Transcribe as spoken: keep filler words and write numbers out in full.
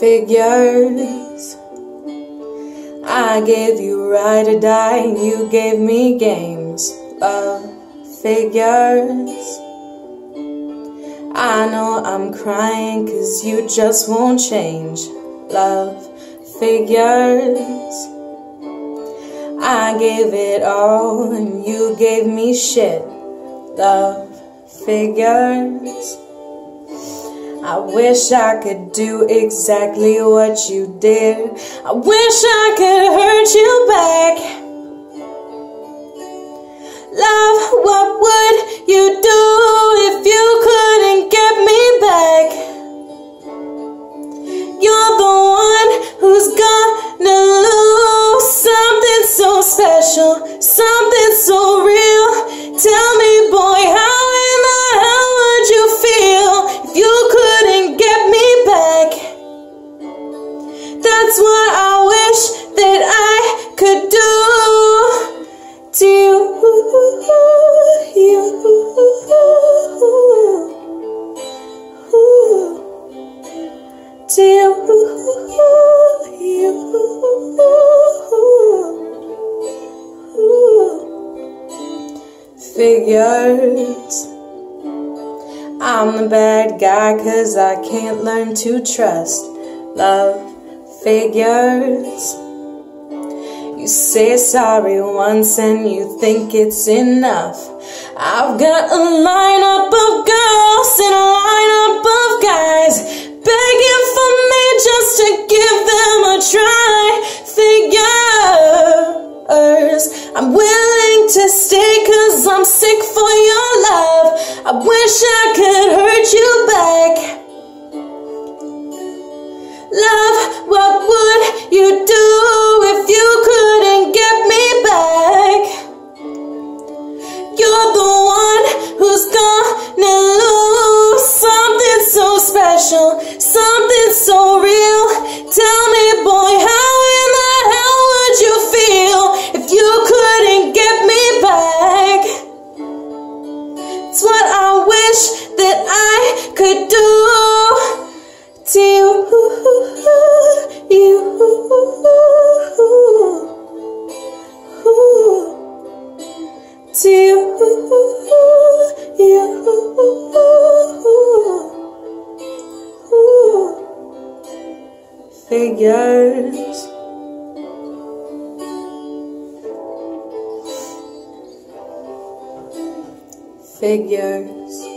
Figures. I gave you ride or die, and you gave me games. Love, figures. I know I'm crying 'cause you just won't change. Love, figures. I gave it all and you gave me shit. Love, figures. I wish I could do exactly what you did. I wish I could hurt you back. Love, what would you do if you couldn't get me back? You're the one who's gonna lose something so special, something so real. Tell me, boy, how in the hell would you feel if you couldn't get me back? That's what I wish that I could do to you, you, to you, you. Figures. I'm the bad guy 'cause I can't learn to trust. Love, figures. You say sorry once and you think it's enough. I've got a lineup of girls and a lineup of guys begging for me just to give them a try. Figures. I'm willing to stay 'cause I'm sick for your love. I wish I could hurt you back. Love, what would you do if you couldn't get me back? You're the one who's gonna lose something so special, something so real. Tell me, boy, how in the hell would you feel if you couldn't get me back? It's what I wish that I could do to you, you, to you, you. Figures. Figures.